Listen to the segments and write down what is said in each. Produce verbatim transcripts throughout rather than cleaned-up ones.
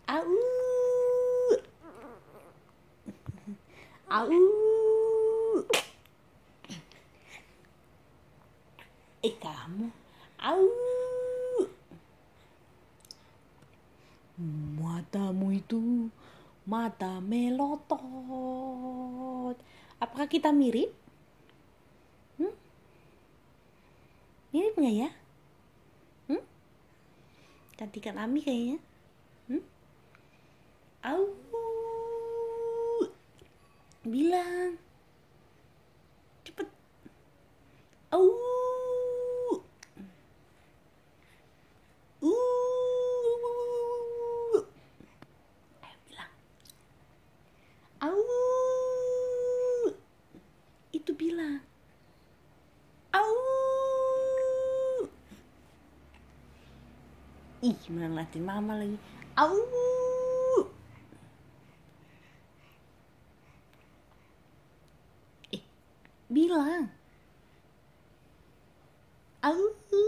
Au. Au. Eh kamu. Au. Matamu itu mata melotot. Apakah kita mirip? Hmm? Mirip nggak ya? Hmm? Cantikan Ami kayaknya. Hmm? Au. Bilang. Cepet. Au. Uh. Ayo bilang. Au. Itu bilang. Au. Ih, gimana ngeliatin mama lagi. Au. Eh, bilang. Au.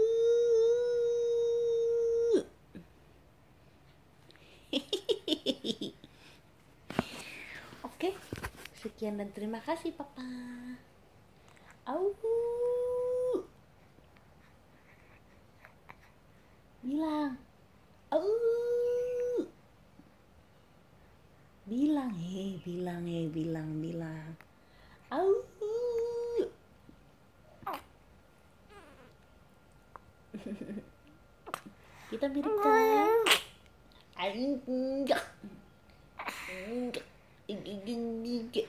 Oke, sekian dan terima kasih Papa. Au. Bilang. Au. Bilang, hei, bilang, hei, bilang, bilang. Au. Kita mirip kan? Enggak. Enggak. Enggak.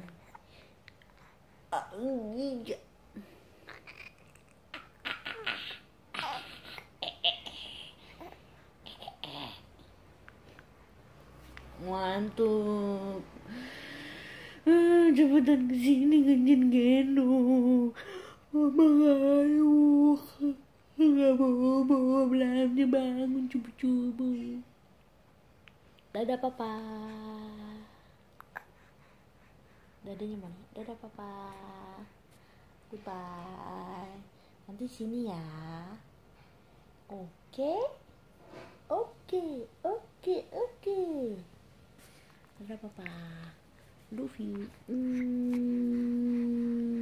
Enggak. Mantap. Ah, cepetan kesini ngejen Geno. Mama ngantuk. Nggak bobo, belanja bangun cubu-cubu. Dadah Papa. Dadanya mana? Dadah Papa. Goodbye. Nanti sini ya. Oke. Oke. Oke. Oke. Dadah Papa. Love you. Mm.